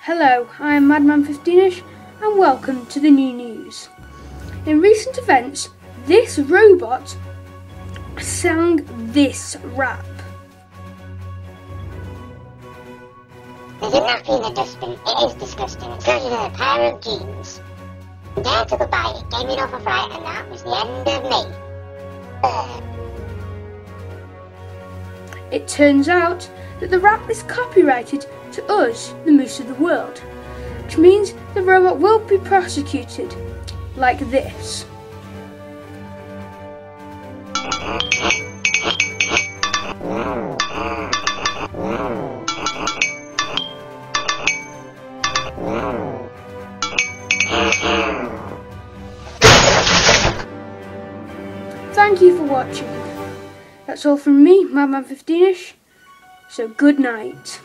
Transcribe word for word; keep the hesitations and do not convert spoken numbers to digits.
Hello, I am Madman fifteen-ish and welcome to the new news. In recent events, this robot sang this rap. There's a nappy in the dustbin. It is disgusting. It's got a pair of jeans. Dad took a bite, it gave me an awful fright, and that was the end of me. Ugh. It turns out that the rap is copyrighted to us, the Moose of the World, which means the robot will be prosecuted like this. Thank you for watching. That's all from me, Madman fifteen-ish, so good night.